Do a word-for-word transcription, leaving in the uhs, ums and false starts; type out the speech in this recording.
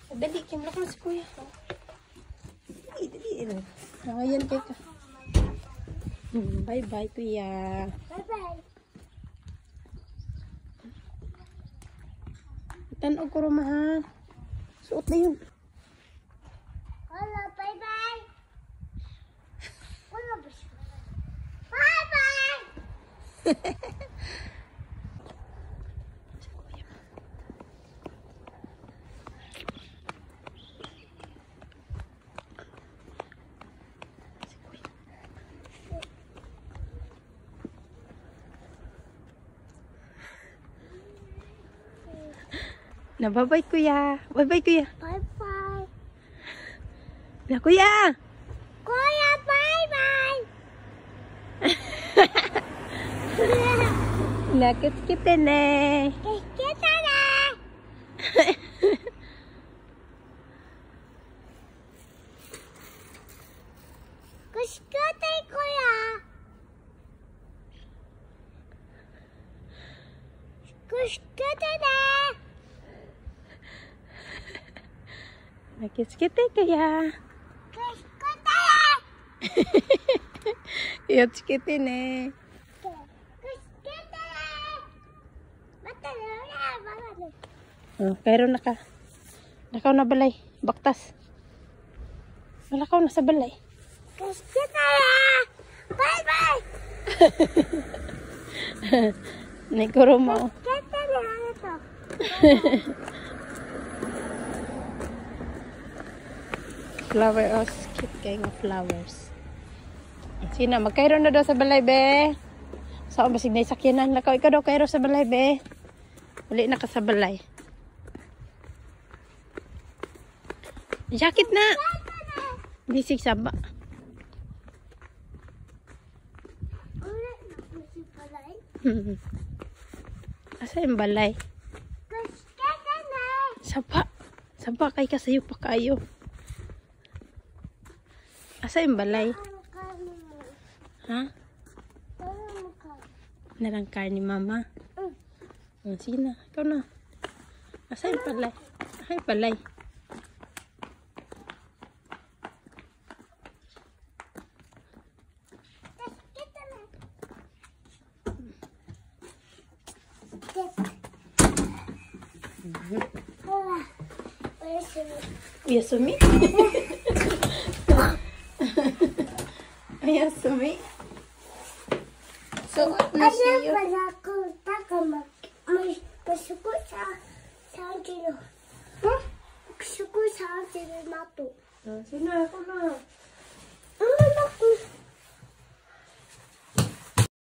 Dali, Kim. Lakang si kuya. Dali, dali. Ngayon kay ka. Hmm, bye-bye, kuya. Bye-bye. Tanaw ko roma, ha? Suot na yun. Hello, bye-bye. Bye-bye. Na, bye-bye, kuya. Bye-bye, kuya. Bye-bye. Na, kuya. Kuya, bye-bye. Nakit-kitin eh. Kita na. Kuskutay, kuya. Kuskutay na. Nakit-kitin, kuya. Kuskutay. Yatskitin eh. Kuskutay. Bata na na. Bata na. Oh, pero naka. Nakaw na balay. Baktas. Malakaw na sa balay. Kuskutay. Bye-bye. Nagkuro mo. Kuskutay na ito. Flower. Oh, cute kayo nga flowers. Sina, magkairo na daw sa balay, be. Saan ba signay sakyanan? Lakaw, ikaw daw kairo sa balay, be. Uli na ka sa balay. Jacket na. Bisig saba. Hmm. Asa yung balay? Kuskutay na. Saba. Saba kay kasayo pa kayo. Asa yung balay? Ha? Narangkar ni mama. Oh, sige na. Ikaw na. Asa yung balay? Asa yung balay? Yasumi? Yasumi? So, na siya yun. Pala ko taka magpasuko sa sa kilo. Huh? Suko sa kilo na to. Sino ako na?